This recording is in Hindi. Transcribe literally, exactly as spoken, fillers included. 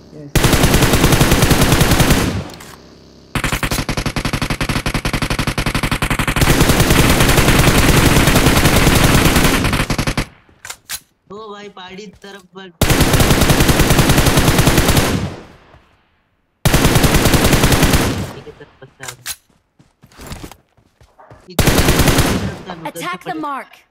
यस। ओ भाई पहाड़ी तरफ पर की तरफ बच्चा Attack the mark.